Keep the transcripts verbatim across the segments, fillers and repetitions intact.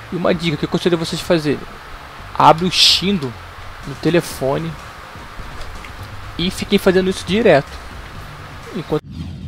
E uma dica que eu aconselho vocês fazerem: abre o Shindo no telefone e fiquem fazendo isso direto. Enquanto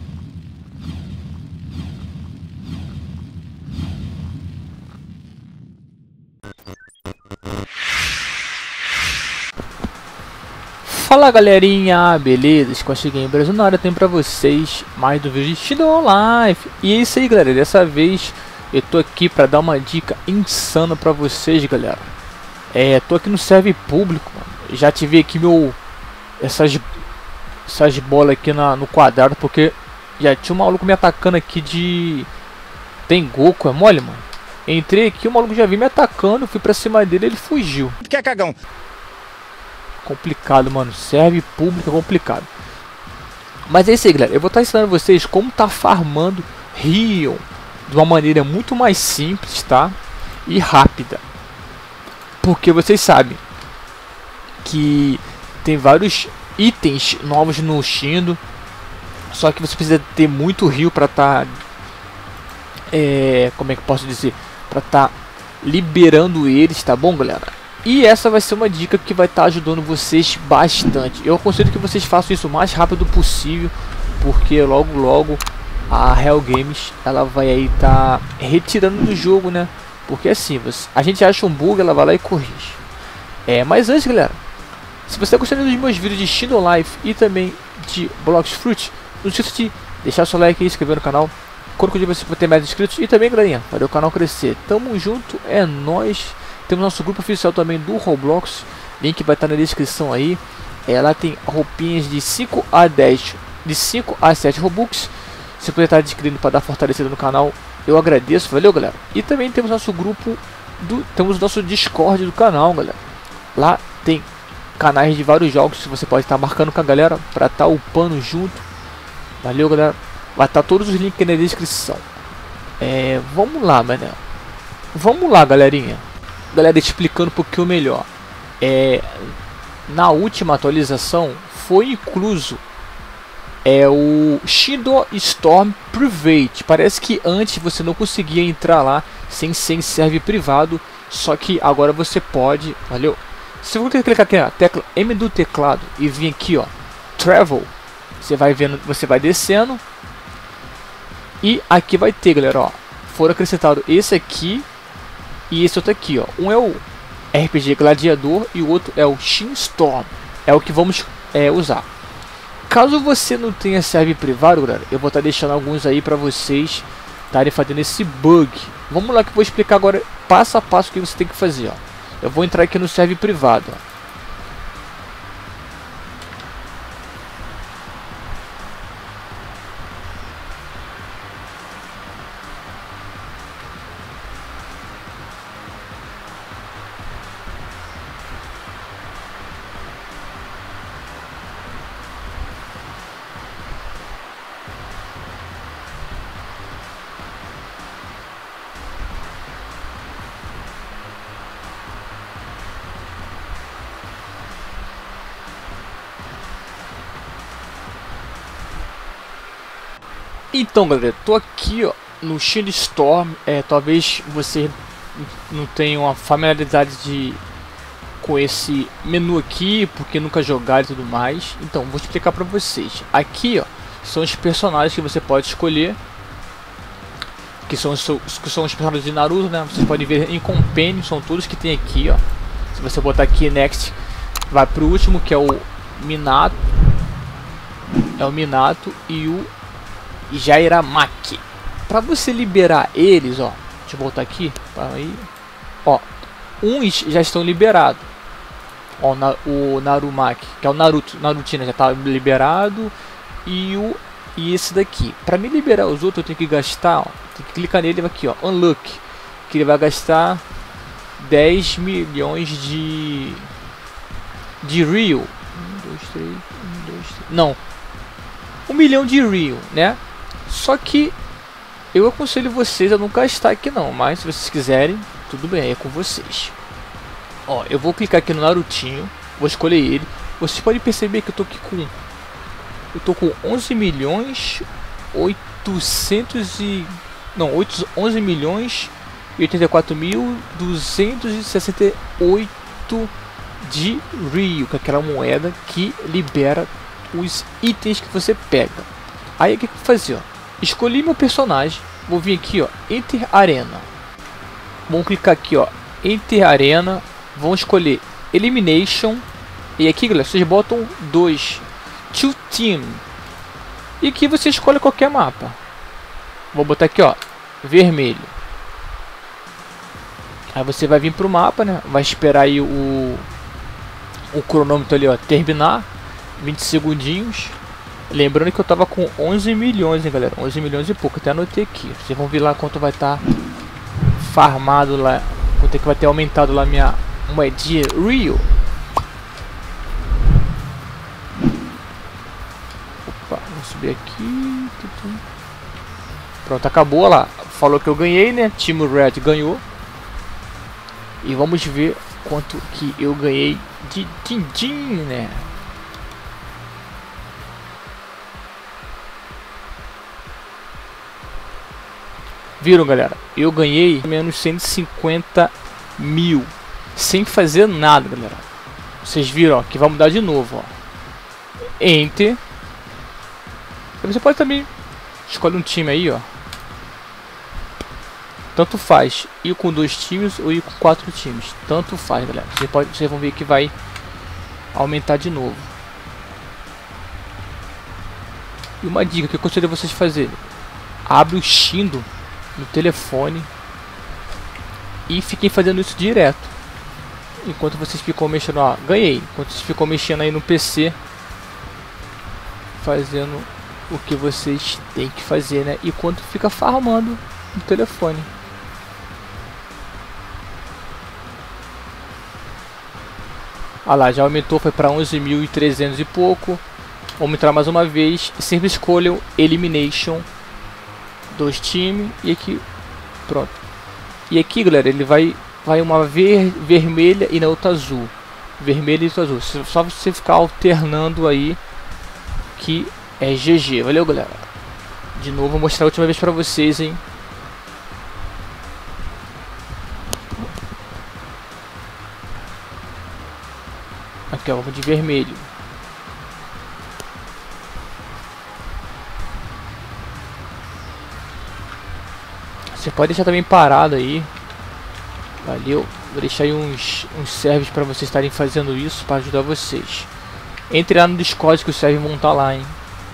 Fala galerinha, beleza? Scott Game Brasil na área, tem pra vocês mais do vídeo de Shindo Life. E é isso aí galera, dessa vez eu tô aqui pra dar uma dica insana pra vocês galera. É, tô aqui no server público, mano. Já tive aqui meu essas, essas bolas aqui na, no quadrado, porque já tinha um maluco me atacando aqui de Tem Goku, é mole mano. Entrei aqui, o maluco já veio me atacando, fui pra cima dele, ele fugiu. Que é cagão? Complicado, mano. Serve público é complicado. Mas é isso aí, galera. Eu vou estar ensinando vocês como tá farmando Rion de uma maneira muito mais simples, tá? E rápida. Porque vocês sabem que tem vários itens novos no Shindo. Só que você precisa ter muito Rio para tá... É, como é que eu posso dizer? Para tá liberando eles, tá bom, galera? E essa vai ser uma dica que vai estar ajudando vocês bastante. Eu aconselho que vocês façam isso o mais rápido possível, porque logo logo a Hell Games ela vai aí estar tá retirando do jogo, né? Porque assim, você, a gente acha um bug, ela vai lá e corrige. É, mas antes, galera, se você está gostando dos meus vídeos de Shindo Life e também de Blox Fruit, não esqueça de deixar seu like e se inscrever no canal. Quando de você for ter mais inscritos e também, galerinha, para o canal crescer. Tamo junto, é nóis. Temos nosso grupo oficial também do Roblox, link vai estar na descrição aí. Ela tem roupinhas de cinco a dez, de cinco a sete Robux. Se você puder estar adquirindo para dar fortalecida no canal, eu agradeço, valeu galera. E também temos nosso grupo, do, temos nosso Discord do canal, galera. Lá tem canais de vários jogos, que você pode estar marcando com a galera para estar upando junto. Valeu galera, vai estar todos os links na descrição. É, vamos lá, mano. Vamos lá, galerinha. Galera, explicando um pouquinho melhor. É, na última atualização foi incluso é o Shindo Storm Private. Parece que antes você não conseguia entrar lá sem ser em server privado, só que agora você pode. Valeu. Se você clicar aqui na tecla M do teclado e vir aqui, ó, Travel, você vai vendo, você vai descendo e aqui vai ter, galera, ó, foram acrescentado esse aqui e esse outro aqui, ó. Um é o R P G Gladiador e o outro é o Shinstorm. É o que vamos é, usar. Caso você não tenha server privado, galera, eu vou estar deixando alguns aí para vocês estarem fazendo esse bug. Vamos lá que eu vou explicar agora passo a passo o que você tem que fazer, ó. Eu vou entrar aqui no server privado, ó. Então galera, tô aqui ó, no Shindo Storm. É, talvez você não tenha uma familiaridade de, com esse menu aqui, porque nunca jogaram e tudo mais. Então vou explicar pra vocês. Aqui ó, são os personagens que você pode escolher, que são, que são os personagens de Naruto, né? Vocês podem ver em Companion, são todos que tem aqui ó. Se você botar aqui Next, vai pro último, que é o Minato. É o Minato e o Jairamaki. Para você liberar eles, ó, deixa eu voltar aqui, aí, ó, uns já estão liberados. Ó, na, o Narumaki, que é o Naruto, Narutina já tá liberado, e o e esse daqui. Para me liberar os outros, eu tenho que gastar, ó, tem que clicar nele aqui, ó, Unlock, que ele vai gastar dez milhões de de Rio. um, dois, três, um, dois, três. Não. um milhão de Rio, né? Só que eu aconselho vocês a não gastar aqui não, mas se vocês quiserem, tudo bem, é com vocês. Ó, eu vou clicar aqui no Narutinho, vou escolher ele. Vocês podem perceber que eu tô aqui com eu tô com onze milhões oitocentos e não, onze milhões e oitenta e quatro mil duzentos e sessenta e oito de Rio, que é aquela moeda que libera os itens que você pega. Aí o que eu vou fazer? Ó? Escolhi meu personagem, vou vir aqui, ó, Enter Arena. Vamos clicar aqui, ó, Enter Arena, vamos escolher Elimination. E aqui, galera, vocês botam dois, to team. E aqui você escolhe qualquer mapa. Vou botar aqui, ó, vermelho. Aí você vai vir pro mapa, né? Vai esperar aí o o cronômetro ali, ó, terminar. vinte segundinhos. Lembrando que eu tava com onze milhões, hein, galera? onze milhões e pouco. Até anotei aqui. Vocês vão ver lá quanto vai estar tá farmado lá. Quanto é que vai ter aumentado lá minha moedinha Rio. Opa, vou subir aqui. Pronto, acabou lá. Falou que eu ganhei, né? Time Red ganhou. E vamos ver quanto que eu ganhei de din-din, né? Viram, galera? Eu ganhei menos cento e cinquenta mil. Sem fazer nada, galera. Vocês viram, ó, que vai mudar de novo, ó. Enter. Você pode também escolher um time aí, ó. Tanto faz ir com dois times ou ir com quatro times. Tanto faz, galera. Você pode, vocês vão ver que vai aumentar de novo. E uma dica que eu aconselho vocês fazerem: abre o Shindo no telefone e fiquem fazendo isso direto. Enquanto vocês ficam mexendo, ó, ganhei. Enquanto vocês ficam mexendo aí no P C, fazendo o que vocês têm que fazer, né? Enquanto fica farmando no telefone. Ah lá, já aumentou, foi para onze mil e trezentos e pouco. Vamos entrar mais uma vez. Sempre escolham Elimination. Dois times. E aqui, pronto. E aqui, galera, ele vai, vai uma ver, vermelha e na outra azul. Vermelha e outra azul. Só você ficar alternando aí, que é G G. Valeu, galera. De novo, vou mostrar a última vez para vocês, hein. Aqui, ó, vamos de vermelho. Você pode deixar também parado aí. Valeu. Vou deixar aí uns, uns servers para vocês estarem fazendo isso, para ajudar vocês. Entre lá no Discord que os servers vão estar lá, hein.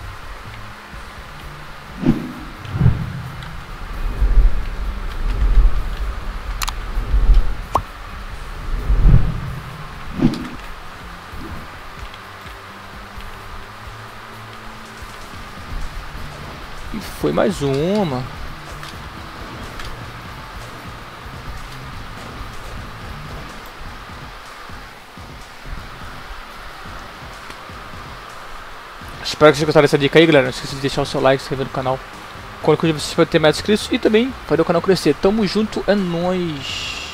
E foi mais uma. Espero que vocês gostaram dessa dica aí, galera. Não esqueça de deixar o seu like, se inscrever no canal. Qualquer coisa vocês podem ter mais inscritos e também fazer o canal crescer. Tamo junto, é nóis.